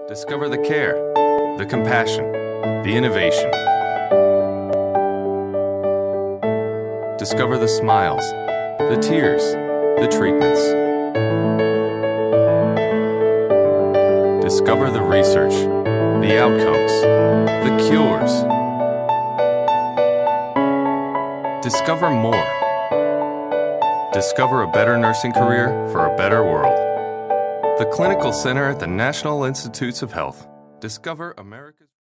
Discover the care, the compassion, the innovation. Discover the smiles, the tears, the treatments. Discover the research, the outcomes, the cures. Discover more. Discover a better nursing career for a better world. The Clinical Center at the National Institutes of Health. Discover America's